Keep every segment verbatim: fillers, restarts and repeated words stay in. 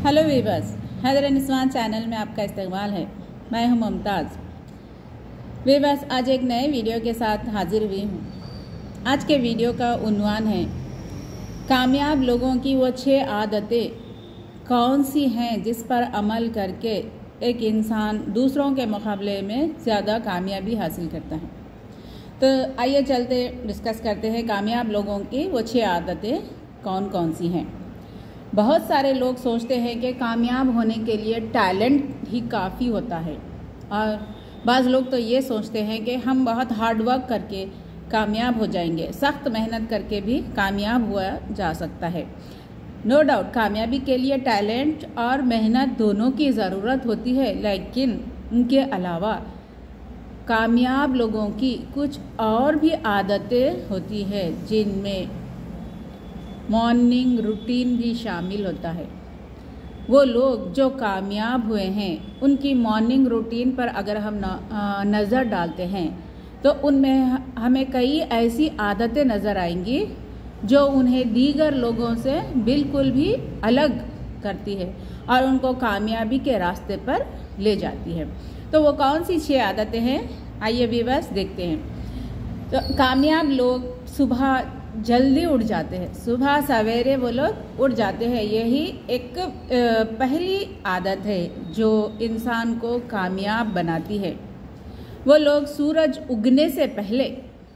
Hello viewers, Haider Niswan channel में आपका इस्तकबाल है। मैं हूं मुमताज़। वीवर्स, आज एक नए वीडियो के साथ हाजिर हुई हूं। आज के वीडियो का उन्वान है कामयाब लोगों की वो छः आदतें कौन सी हैं जिस पर अमल करके एक इंसान दूसरों के मुकाबले में ज़्यादा कामयाबी हासिल करता है। तो आइए चलते डिस्कस करते हैं कामयाब लोगों की वो छः आदतें कौन कौन सी हैं। बहुत सारे लोग सोचते हैं कि कामयाब होने के लिए टैलेंट ही काफ़ी होता है, और बाज़ लोग तो ये सोचते हैं कि हम बहुत हार्ड वर्क करके कामयाब हो जाएंगे। सख्त मेहनत करके भी कामयाब हुआ जा सकता है। नो डाउट कामयाबी के लिए टैलेंट और मेहनत दोनों की ज़रूरत होती है, लेकिन उनके अलावा कामयाब लोगों की कुछ और भी आदतें होती है जिनमें मॉर्निंग रूटीन भी शामिल होता है। वो लोग जो कामयाब हुए हैं उनकी मॉर्निंग रूटीन पर अगर हम नज़र डालते हैं तो उनमें हमें कई ऐसी आदतें नज़र आएंगी जो उन्हें दीगर लोगों से बिल्कुल भी अलग करती है और उनको कामयाबी के रास्ते पर ले जाती है। तो वो कौन सी छह आदतें हैं, आइए व्यूअर्स देखते हैं। तो कामयाब लोग सुबह जल्दी उठ जाते हैं। सुबह सवेरे वो लोग उठ जाते हैं। यही एक पहली आदत है जो इंसान को कामयाब बनाती है। वो लोग सूरज उगने से पहले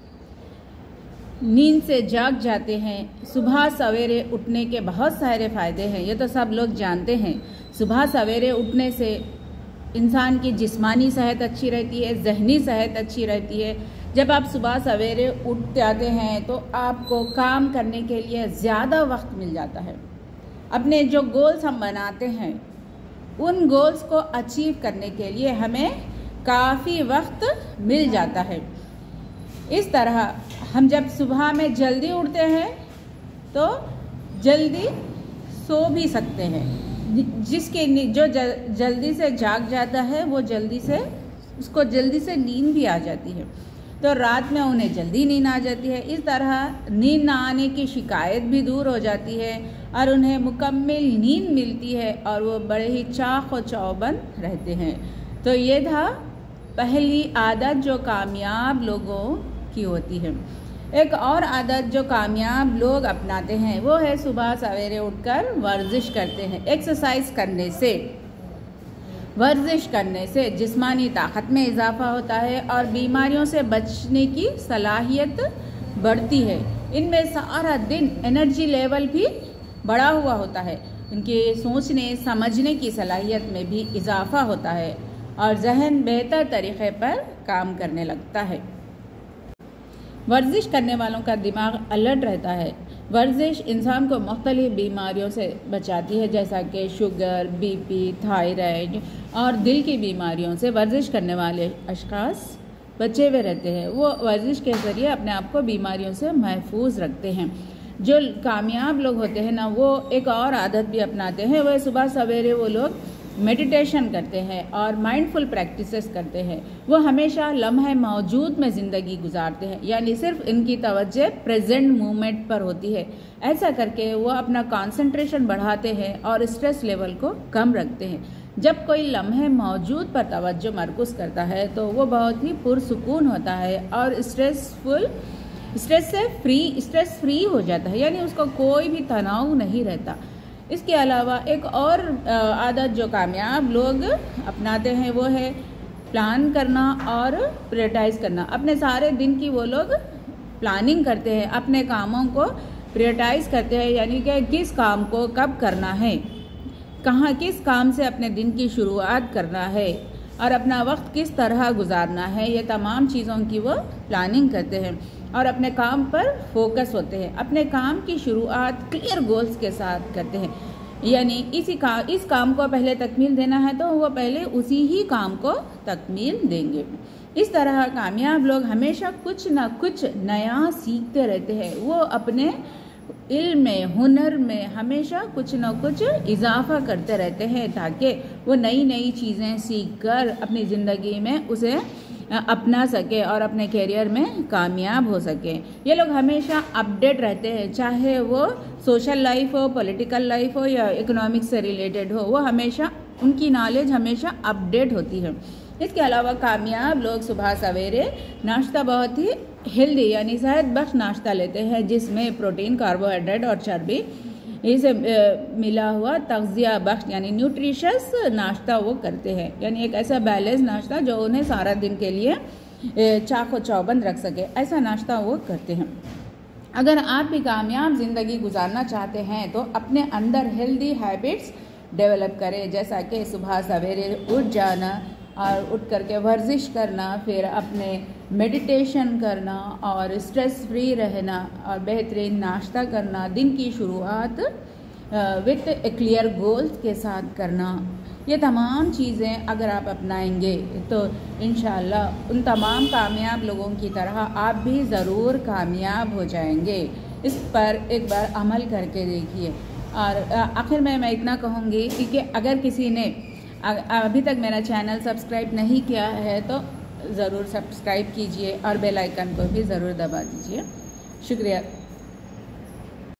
नींद से जाग जाते हैं। सुबह सवेरे उठने के बहुत सारे फ़ायदे हैं, ये तो सब लोग जानते हैं। सुबह सवेरे उठने से इंसान की जिस्मानी सेहत अच्छी रहती है, जहनी सेहत अच्छी रहती है। जब आप सुबह सवेरे उठ जाते हैं तो आपको काम करने के लिए ज़्यादा वक्त मिल जाता है। अपने जो गोल्स हम बनाते हैं उन गोल्स को अचीव करने के लिए हमें काफ़ी वक्त मिल जाता है। इस तरह हम जब सुबह में जल्दी उठते हैं तो जल्दी सो भी सकते हैं। जिसके जो जल्दी से जाग जाता है वो जल्दी से उसको जल्दी से नींद भी आ जाती है, तो रात में उन्हें जल्दी नींद आ जाती है। इस तरह नींद ना आने की शिकायत भी दूर हो जाती है और उन्हें मुकम्मल नींद मिलती है और वो बड़े ही चाक़ व चौबंद रहते हैं। तो ये था पहली आदत जो कामयाब लोगों की होती है। एक और आदत जो कामयाब लोग अपनाते हैं वो है सुबह सवेरे उठकर वर्जिश करते हैं। एक्सरसाइज करने से वर्जिश करने से जिस्मानी ताकत में इजाफा होता है और बीमारियों से बचने की सलाहियत बढ़ती है। इनमें सारा दिन एनर्जी लेवल भी बढ़ा हुआ होता है। इनके सोचने समझने की सलाहियत में भी इजाफा होता है और जहन बेहतर तरीक़े पर काम करने लगता है। वर्जिश करने वालों का दिमाग अलर्ट रहता है। वर्जिश इंसान को मुख्तलिफ बीमारियों से बचाती है, जैसा कि शुगर, बीपी, थायराइड और दिल की बीमारियों से वर्जिश करने वाले अशख़ास बचे हुए रहते हैं। वो वर्जिश के ज़रिए अपने आप को बीमारियों से महफूज रखते हैं। जो कामयाब लोग होते हैं ना, वो एक और आदत भी अपनाते हैं। वह सुबह सवेरे वो लोग मेडिटेशन करते हैं और माइंडफुल प्रैक्टिसेस करते हैं। वो हमेशा लम्हे मौजूद में ज़िंदगी गुजारते हैं, यानी सिर्फ इनकी तवज्जो प्रेजेंट मोमेंट पर होती है। ऐसा करके वो अपना कंसंट्रेशन बढ़ाते हैं और स्ट्रेस लेवल को कम रखते हैं। जब कोई लम्हे मौजूद पर तवज्जो मरकूज़ करता है तो वो बहुत ही पुरसुकून होता है और स्ट्रेसफुल स्ट्रेस से फ्री स्ट्रेस फ्री हो जाता है, यानी उसको कोई भी तनाव नहीं रहता। इसके अलावा एक और आदत जो कामयाब लोग अपनाते हैं वो है प्लान करना और प्रायोरिटाइज करना। अपने सारे दिन की वो लोग प्लानिंग करते हैं, अपने कामों को प्रायोरिटाइज करते हैं, यानी कि किस काम को कब करना है, कहाँ किस काम से अपने दिन की शुरुआत करना है और अपना वक्त किस तरह गुजारना है। ये तमाम चीज़ों की वो प्लानिंग करते हैं और अपने काम पर फोकस होते हैं। अपने काम की शुरुआत क्लियर गोल्स के साथ करते हैं, यानी इसी का इस काम को पहले तकमील देना है तो वो पहले उसी ही काम को तकमील देंगे। इस तरह कामयाब लोग हमेशा कुछ ना कुछ नया सीखते रहते हैं। वो अपने इल्म में, हुनर में हमेशा कुछ न कुछ इजाफा करते रहते हैं ताकि वो नई नई चीज़ें सीख कर अपनी ज़िंदगी में उसे अपना सके और अपने करियर में कामयाब हो सके। ये लोग हमेशा अपडेट रहते हैं, चाहे वो सोशल लाइफ हो, पॉलिटिकल लाइफ हो या इकोनॉमिक्स से रिलेटेड हो, वो हमेशा उनकी नॉलेज हमेशा अपडेट होती है। इसके अलावा कामयाब लोग सुबह सवेरे नाश्ता बहुत ही हेल्दी यानी सेहत बख्श नाश्ता लेते हैं, जिसमें प्रोटीन, कार्बोहाइड्रेट और चर्बी इसे मिला हुआ तग़ज़िया बख्श यानी न्यूट्रिशस नाश्ता वो करते हैं, यानी एक ऐसा बैलेंस नाश्ता जो उन्हें सारा दिन के लिए चाको चौबंद रख सके, ऐसा नाश्ता वो करते हैं। अगर आप भी कामयाब ज़िंदगी गुजारना चाहते हैं तो अपने अंदर हेल्दी हैबिट्स डेवलप करें, जैसा कि सुबह सवेरे उठ जाना और उठ करके वर्जिश करना, फिर अपने मेडिटेशन करना और स्ट्रेस फ्री रहना और बेहतरीन नाश्ता करना, दिन की शुरुआत विथ ए क्लियर गोल्स के साथ करना। ये तमाम चीज़ें अगर आप अपनाएंगे तो इंशाल्लाह उन तमाम कामयाब लोगों की तरह आप भी ज़रूर कामयाब हो जाएंगे। इस पर एक बार अमल करके देखिए। और आखिर में मैं इतना कहूँगी कि अगर किसी ने अभी तक मेरा चैनल सब्सक्राइब नहीं किया है तो ज़रूर सब्सक्राइब कीजिए और बेल आइकन को भी ज़रूर दबा दीजिए। शुक्रिया।